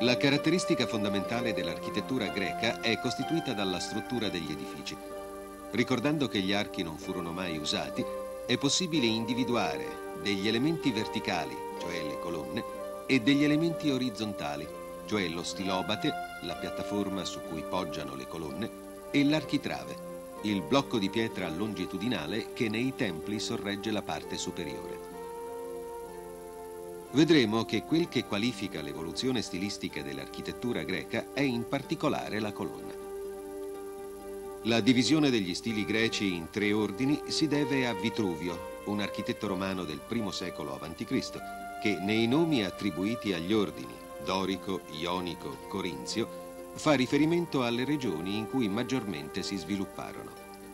La caratteristica fondamentale dell'architettura greca è costituita dalla struttura degli edifici. Ricordando che gli archi non furono mai usati, è possibile individuare degli elementi verticali, cioè le colonne, e degli elementi orizzontali, cioè lo stilobate, la piattaforma su cui poggiano le colonne, e l'architrave, il blocco di pietra longitudinale che nei templi sorregge la parte superiore. Vedremo che quel che qualifica l'evoluzione stilistica dell'architettura greca è in particolare la colonna. La divisione degli stili greci in 3 ordini si deve a Vitruvio, un architetto romano del I secolo a.C., che nei nomi attribuiti agli ordini dorico, ionico, corinzio fa riferimento alle regioni in cui maggiormente si svilupparono.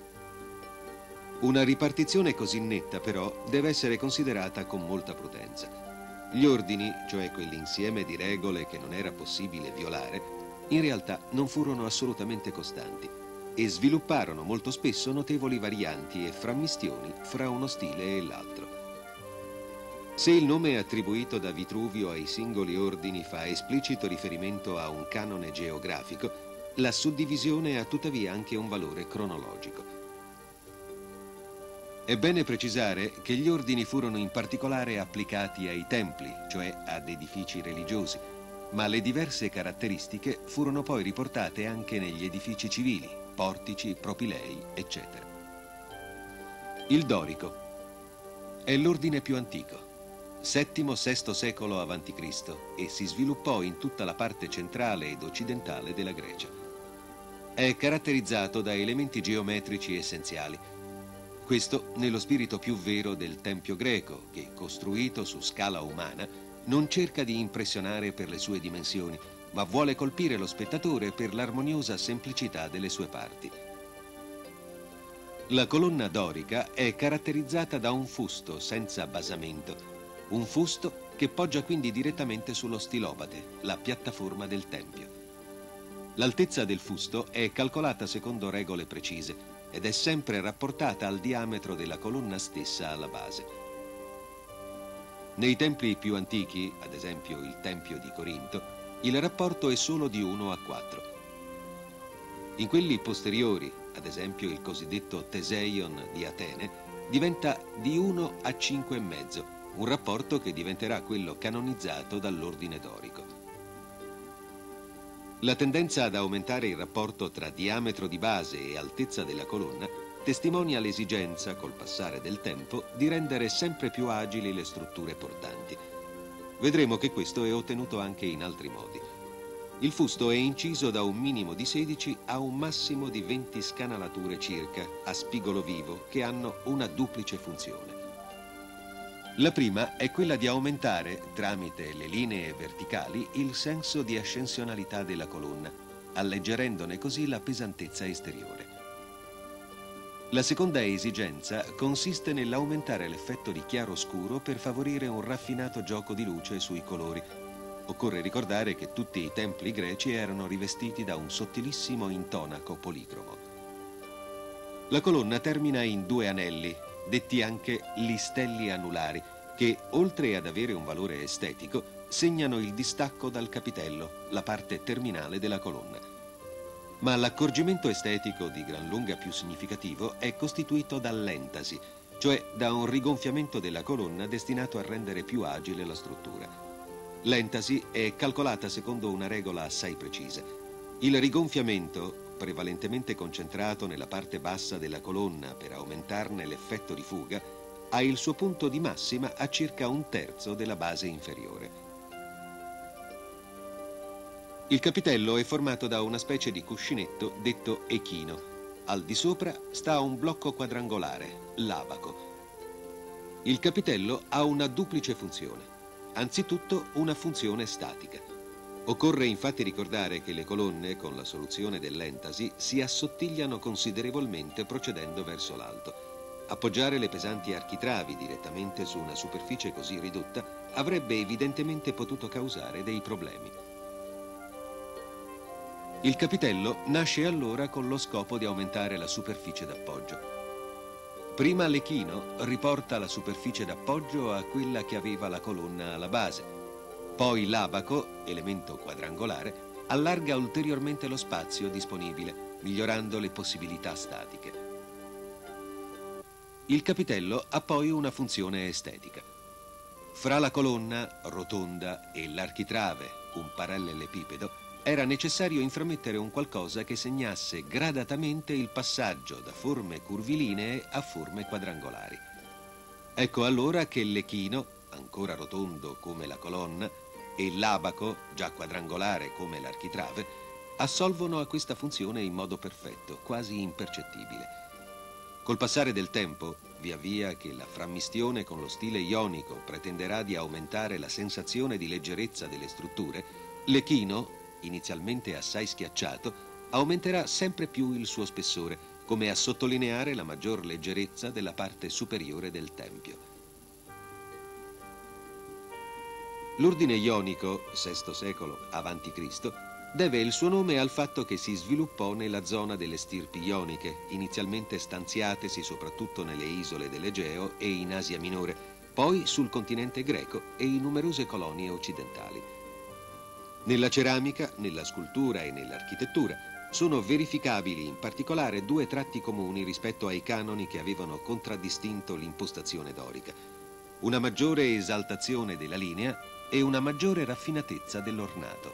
Una ripartizione così netta però deve essere considerata con molta prudenza. Gli ordini, cioè quell'insieme di regole che non era possibile violare, in realtà non furono assolutamente costanti e svilupparono molto spesso notevoli varianti e frammistioni fra uno stile e l'altro. Se il nome attribuito da Vitruvio ai singoli ordini fa esplicito riferimento a un canone geografico, la suddivisione ha tuttavia anche un valore cronologico. È bene precisare che gli ordini furono in particolare applicati ai templi, cioè ad edifici religiosi, ma le diverse caratteristiche furono poi riportate anche negli edifici civili, portici, propilei, eccetera. Il dorico è l'ordine più antico, VII-VI secolo a.C. e si sviluppò in tutta la parte centrale ed occidentale della Grecia. È caratterizzato da elementi geometrici essenziali. Questo nello spirito più vero del tempio greco, che, costruito su scala umana, non cerca di impressionare per le sue dimensioni, ma vuole colpire lo spettatore per l'armoniosa semplicità delle sue parti. La colonna dorica è caratterizzata da un fusto senza basamento, un fusto che poggia quindi direttamente sullo stilobate, la piattaforma del tempio. L'altezza del fusto è calcolata secondo regole precise ed è sempre rapportata al diametro della colonna stessa alla base. Nei templi più antichi, ad esempio il Tempio di Corinto, il rapporto è solo di 1 a 4. In quelli posteriori, ad esempio il cosiddetto Teseion di Atene, diventa di 1 a 5,5, un rapporto che diventerà quello canonizzato dall'ordine dorico. La tendenza ad aumentare il rapporto tra diametro di base e altezza della colonna testimonia l'esigenza, col passare del tempo, di rendere sempre più agili le strutture portanti. Vedremo che questo è ottenuto anche in altri modi. Il fusto è inciso da un minimo di 16 a un massimo di 20 scanalature circa, a spigolo vivo, che hanno una duplice funzione. La prima è quella di aumentare, tramite le linee verticali, il senso di ascensionalità della colonna, alleggerendone così la pesantezza esteriore. La seconda esigenza consiste nell'aumentare l'effetto di chiaro-scuro per favorire un raffinato gioco di luce sui colori. Occorre ricordare che tutti i templi greci erano rivestiti da un sottilissimo intonaco policromo. La colonna termina in 2 anelli, detti anche listelli anulari, che, oltre ad avere un valore estetico, segnano il distacco dal capitello, la parte terminale della colonna. Ma l'accorgimento estetico di gran lunga più significativo è costituito dall'entasi, cioè da un rigonfiamento della colonna destinato a rendere più agile la struttura. L'entasi è calcolata secondo una regola assai precisa. Il rigonfiamento, prevalentemente concentrato nella parte bassa della colonna per aumentarne l'effetto di fuga, ha il suo punto di massima a circa 1/3 della base inferiore. Il capitello è formato da una specie di cuscinetto detto echino. Al di sopra sta un blocco quadrangolare, l'abaco. Il capitello ha una duplice funzione. Anzitutto una funzione statica. Occorre infatti ricordare che le colonne, con la soluzione dell'entasi, si assottigliano considerevolmente procedendo verso l'alto. Appoggiare le pesanti architravi direttamente su una superficie così ridotta avrebbe evidentemente potuto causare dei problemi. Il capitello nasce allora con lo scopo di aumentare la superficie d'appoggio. Prima l'echino riporta la superficie d'appoggio a quella che aveva la colonna alla base. Poi l'abaco, elemento quadrangolare, allarga ulteriormente lo spazio disponibile, migliorando le possibilità statiche. Il capitello ha poi una funzione estetica. Fra la colonna rotonda e l'architrave, un parallelepipedo, era necessario intramettere un qualcosa che segnasse gradatamente il passaggio da forme curvilinee a forme quadrangolari. Ecco allora che l'echino, ancora rotondo come la colonna, e l'abaco, già quadrangolare come l'architrave, assolvono a questa funzione in modo perfetto, quasi impercettibile. Col passare del tempo, via via che la frammistione con lo stile ionico pretenderà di aumentare la sensazione di leggerezza delle strutture, l'echino, inizialmente assai schiacciato, aumenterà sempre più il suo spessore, come a sottolineare la maggior leggerezza della parte superiore del tempio. L'ordine ionico, VI secolo a.C., deve il suo nome al fatto che si sviluppò nella zona delle stirpi ioniche, inizialmente stanziatesi soprattutto nelle isole dell'Egeo e in Asia Minore, poi sul continente greco e in numerose colonie occidentali. Nella ceramica, nella scultura e nell'architettura sono verificabili in particolare due tratti comuni rispetto ai canoni che avevano contraddistinto l'impostazione dorica: una maggiore esaltazione della linea e una maggiore raffinatezza dell'ornato.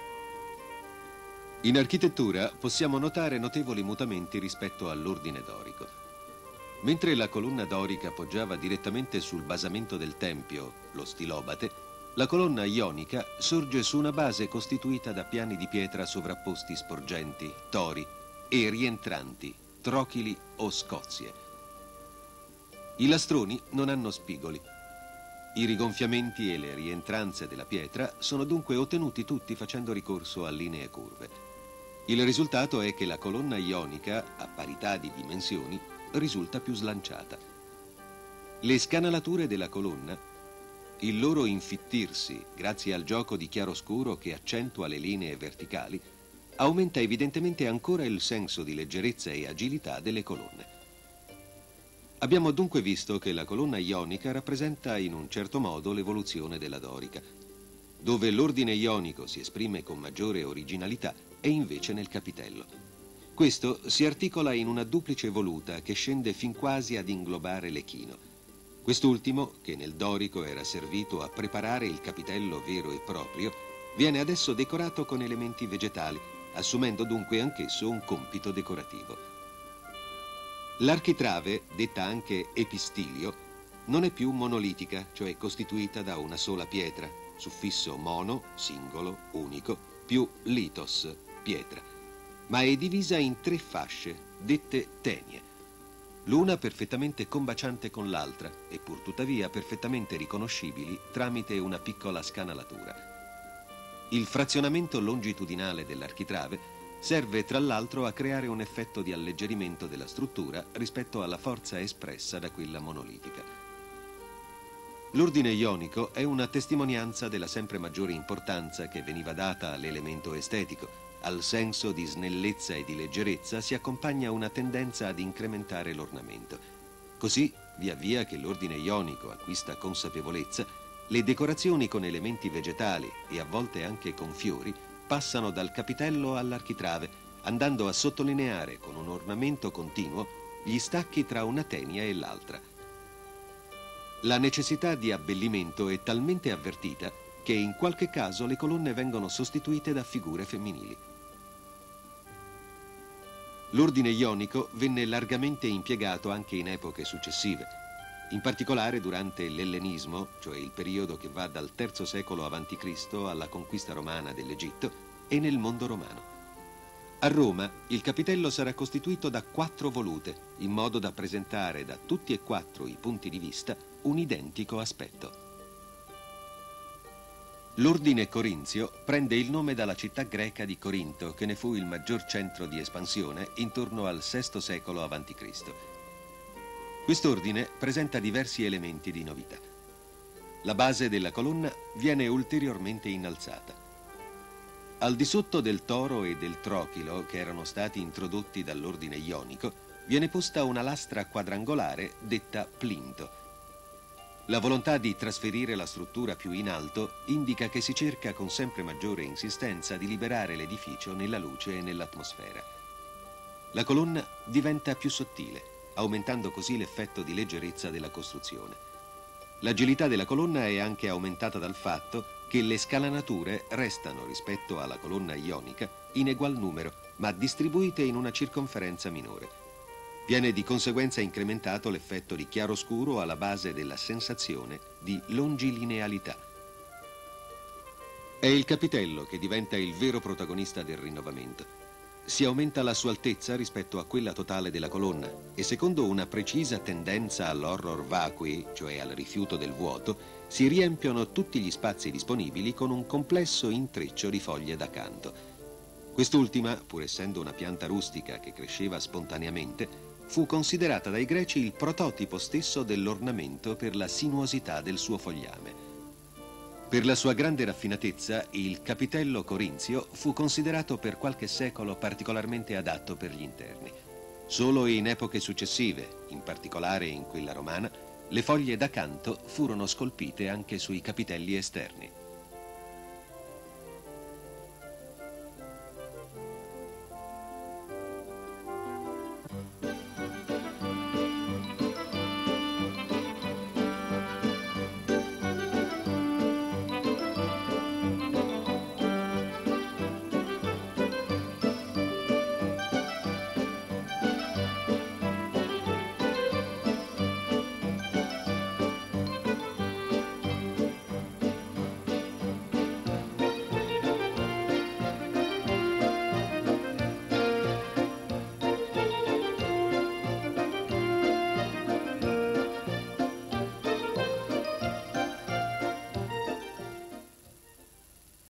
In architettura possiamo notare notevoli mutamenti rispetto all'ordine dorico. Mentre la colonna dorica poggiava direttamente sul basamento del tempio, lo stilobate, la colonna ionica sorge su una base costituita da piani di pietra sovrapposti sporgenti, tori, e rientranti, trochili o scozie. I lastroni non hanno spigoli. I rigonfiamenti e le rientranze della pietra sono dunque ottenuti tutti facendo ricorso a linee curve. Il risultato è che la colonna ionica, a parità di dimensioni, risulta più slanciata. Le scanalature della colonna, il loro infittirsi grazie al gioco di chiaroscuro che accentua le linee verticali, aumenta evidentemente ancora il senso di leggerezza e agilità delle colonne. Abbiamo dunque visto che la colonna ionica rappresenta in un certo modo l'evoluzione della dorica. Dove l'ordine ionico si esprime con maggiore originalità è invece nel capitello. Questo si articola in una duplice voluta che scende fin quasi ad inglobare l'echino. Quest'ultimo, che nel dorico era servito a preparare il capitello vero e proprio, viene adesso decorato con elementi vegetali, assumendo dunque anch'esso un compito decorativo. L'architrave, detta anche epistilio, non è più monolitica, cioè costituita da una sola pietra, suffisso mono, singolo, unico, più litos, pietra, ma è divisa in tre fasce, dette tenie, l'una perfettamente combaciante con l'altra e pur tuttavia perfettamente riconoscibili tramite una piccola scanalatura. Il frazionamento longitudinale dell'architrave serve tra l'altro a creare un effetto di alleggerimento della struttura rispetto alla forza espressa da quella monolitica. L'ordine ionico è una testimonianza della sempre maggiore importanza che veniva data all'elemento estetico. Al senso di snellezza e di leggerezza si accompagna una tendenza ad incrementare l'ornamento. Così, via via che l'ordine ionico acquista consapevolezza, le decorazioni con elementi vegetali e a volte anche con fiori passano dal capitello all'architrave, andando a sottolineare con un ornamento continuo gli stacchi tra una tenia e l'altra. La necessità di abbellimento è talmente avvertita che in qualche caso le colonne vengono sostituite da figure femminili. L'ordine ionico venne largamente impiegato anche in epoche successive, in particolare durante l'ellenismo, cioè il periodo che va dal III secolo a.C. alla conquista romana dell'Egitto, e nel mondo romano. A Roma il capitello sarà costituito da 4 volute, in modo da presentare da tutti e 4 i punti di vista un identico aspetto. L'ordine corinzio prende il nome dalla città greca di Corinto, che ne fu il maggior centro di espansione intorno al VI secolo a.C. Quest'ordine presenta diversi elementi di novità. La base della colonna viene ulteriormente innalzata. Al di sotto del toro e del trochilo, che erano stati introdotti dall'ordine ionico, viene posta una lastra quadrangolare detta plinto. La volontà di trasferire la struttura più in alto indica che si cerca con sempre maggiore insistenza di liberare l'edificio nella luce e nell'atmosfera. La colonna diventa più sottile, aumentando così l'effetto di leggerezza della costruzione. L'agilità della colonna è anche aumentata dal fatto che le scalanature restano rispetto alla colonna ionica in egual numero, ma distribuite in una circonferenza minore. Viene di conseguenza incrementato l'effetto di chiaroscuro alla base della sensazione di longilinealità. È il capitello che diventa il vero protagonista del rinnovamento. Si aumenta la sua altezza rispetto a quella totale della colonna e secondo una precisa tendenza all'horror vacui, cioè al rifiuto del vuoto, si riempiono tutti gli spazi disponibili con un complesso intreccio di foglie d'accanto. Quest'ultima, pur essendo una pianta rustica che cresceva spontaneamente, fu considerata dai greci il prototipo stesso dell'ornamento per la sinuosità del suo fogliame. Per la sua grande raffinatezza, il capitello corinzio fu considerato per qualche secolo particolarmente adatto per gli interni. Solo in epoche successive, in particolare in quella romana, le foglie d'accanto furono scolpite anche sui capitelli esterni.